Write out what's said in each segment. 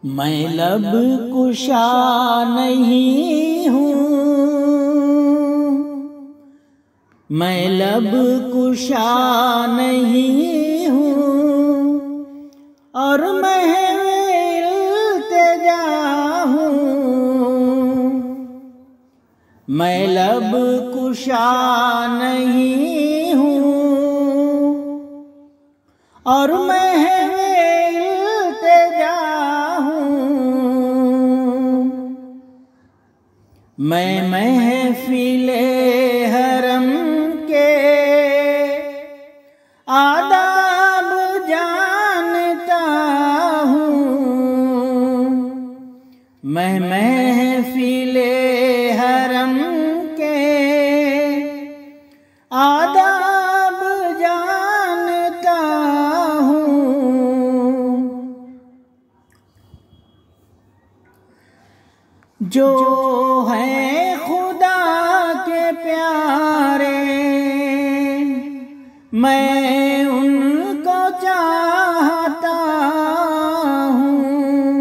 मैं लब कुशा नहीं हूँ, मैं लब कुशा नहीं हूँ और मैं इल्तिजा हूँ। मैं लब कुशा नहीं हूँ और मैं इल्तिजा हूँ। मैं महफिले हरम के आदाब जानता हूँ। मैं महफिले हरम के आदाब जानता हूँ। जो है खुदा के प्यारे मैं उनको चाहता हूँ।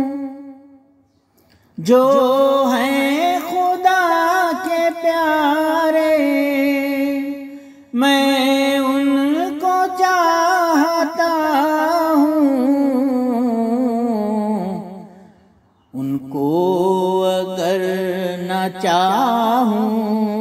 जो है खुदा के प्यारे मैं उनको चाहता हूँ। उनको अगर न चाहूं,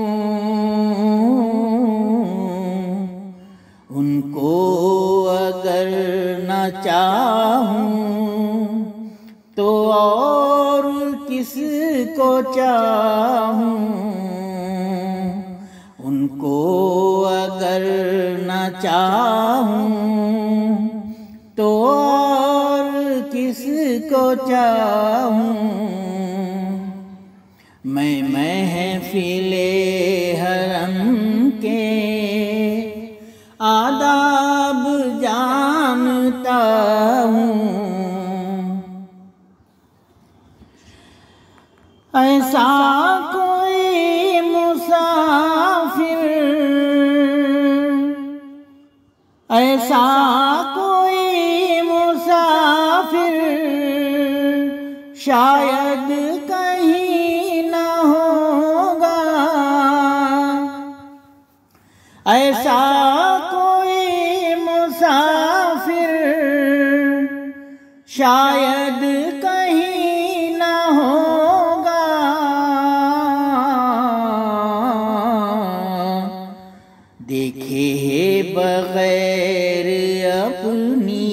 उनको अगर न चाहूं तो और किसको चाहूं। उनको अगर न चाहूं तो और किसको चाहूं। मैं महफिले हरम के आदाब जानता हूँ। ऐसा कोई मुसाफिर, ऐसा कोई मुसाफिर शायद कहीं न होगा। ऐसा कोई मुसाफिर शायद कहीं न होगा। देखे बगैर अपनी,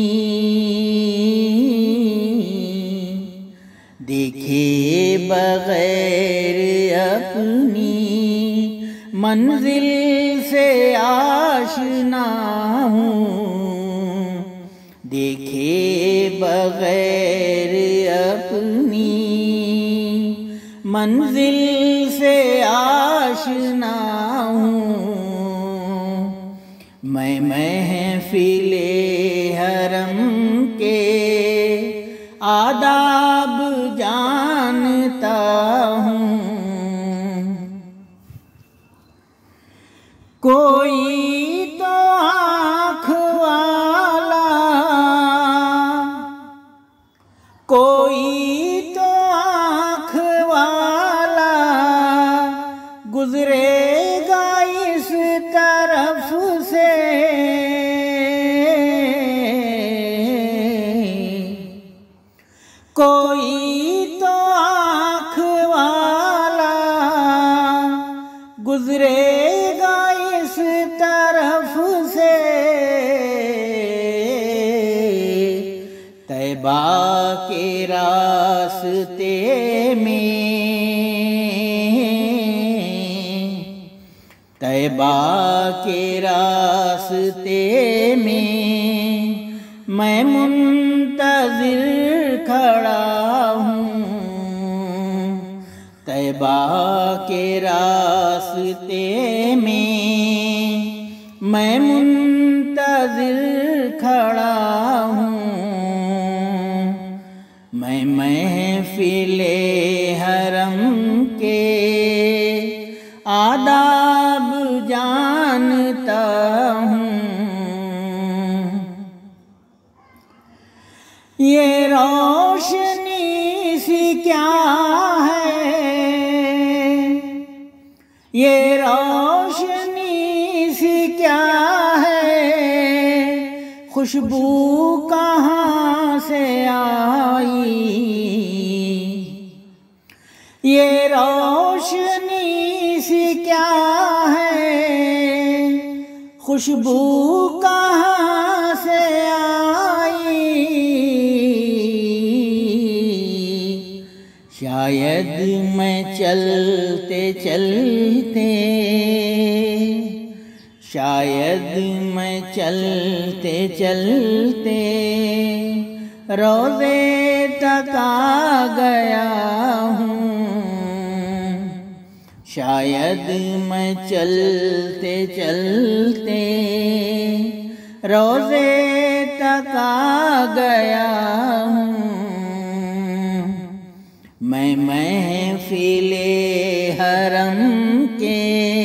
देखे बगैर अपनी मंजिल से आशना हूँ। देखे बगैर अपनी मंजिल से आशना हूँ। मैं महफिले हरम के आदाब जानता हूँ। कोई तो आँख वाला, कोई तो आँख वाला गुजरेगा इस तरफ से। कोई तो आँख वाला गुजरेगा इस तरफ से। तैबा के रास्ते में, तैबा के रास्ते में मैं मुंतज़िर खड़ा हूँ। तैबा के रास्ते में मैं मुंतज़िर खड़ा हूँ। मैं महफिले हरम के आदाब जानता हूँ। ये रोशनी खुशबू कहाँ से आई, ये रोशनी सी क्या है, खुशबू कहाँ से आई। शायद मैं चलते चलते, शायद मैं चलते चलते रोज़े तक आ गया हूँ। शायद मैं चलते चलते रोज़े तक आ गया हूँ। मैं महफ़िले हरम के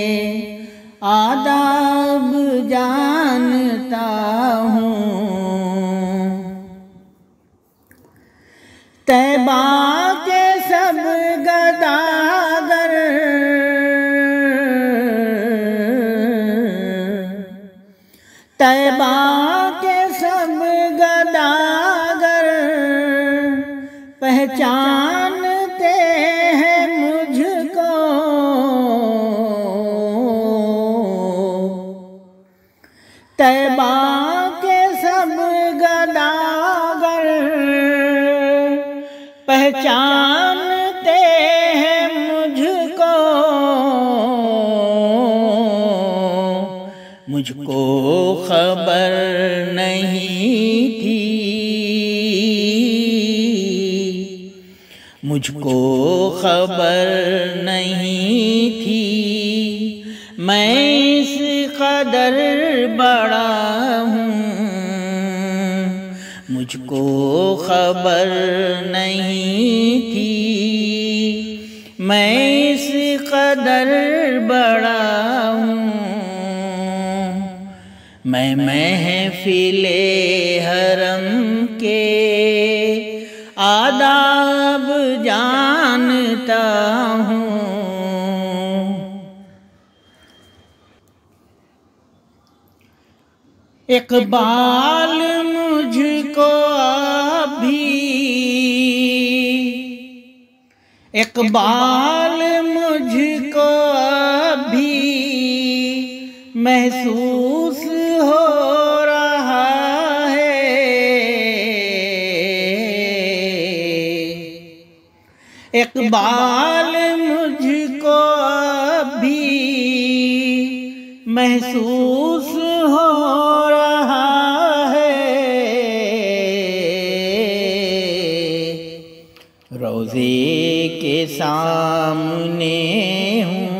आदाब जानता हूँ। तैबा के सब गदागर, तैबा के सब गदागर पहचानते हैं मुझको। तैबा के सब गदागर पहचानते हैं मुझको। मुझको खबर नहीं थी, मुझको खबर नहीं थी, मैं इस कदर बड़ा हूँ। मुझको खबर नहीं थी, मैं इस कदर बड़ा हूँ। मैं महफ़िले हरम के आदाब जानता हूँ। इक़बाल मुझको अभी, इक़बाल मुझको अभी महसूस हो रहा है। इक़बाल मुझको अभी महसूस हो रहा है। रोज़े के सामने हूँ,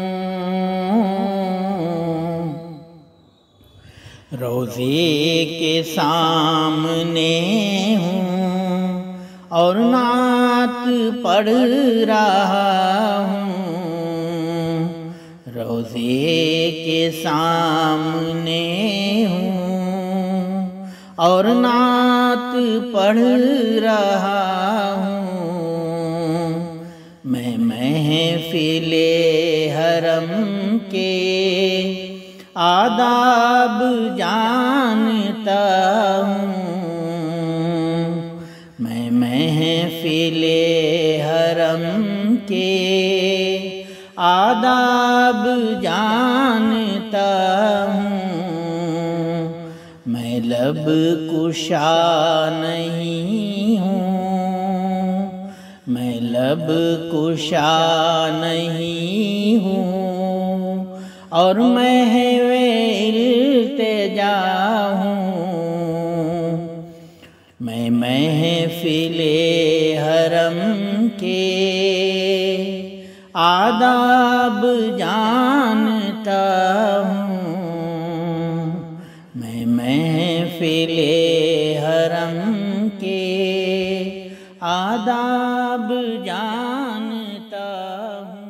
रोज़े के सामने हूँ और नात पढ़ रहा हूँ। रोज़े के सामने हूँ और नात पढ़ रहा हूँ। मैं महफ़िले हरम के आदाब जानता हूँ। मैं महफ़िले हरम के आदाब जानता हूँ। मैं लब कुशा नहीं हूँ, मैं लब कुशा नहीं हूँ और मैं इल्तिजा हूँ। मैं महफ़िले हरम के आदाब जानता हूँ। मैं महफ़िले हरम के आदाब जानता हूँ।